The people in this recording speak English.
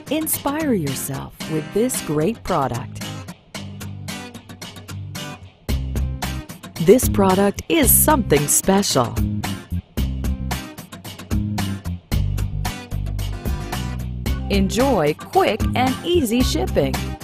Inspire yourself with this great product. This product is something special. Enjoy quick and easy shipping.